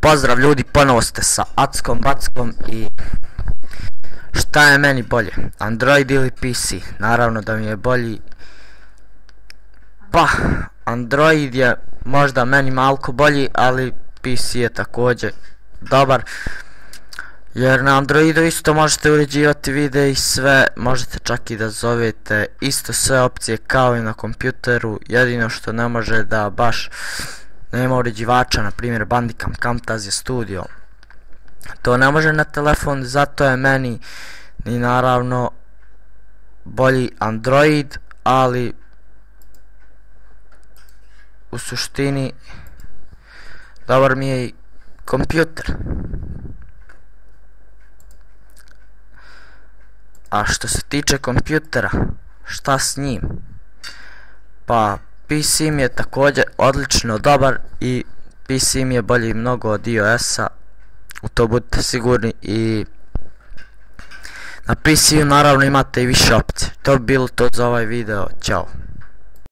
Pozdrav ljudi, ponovo ste sa Ackom Backom i šta je meni bolje, Android ili PC? Naravno da mi je bolji, pa Android je možda meni malko bolji, ali PC je također dobar, jer na Androidu isto možete uređivati video i sve, možete čak i da zovete isto sve opcije kao i na kompjuteru, jedino što ne može da baš nema uređivača, na primjer Bandicam, Camtasia Studio, to ne može na telefon, zato je meni i naravno bolji Android, ali u suštini dobar mi je i kompjuter. A što se tiče kompjutera, šta s njim? Pa PC mi je također odlično dobar i PC mi je bolji mnogo od iOS-a, u to budite sigurni, i na PC-u naravno imate i više opcije. To bi bilo to za ovaj video, ćao.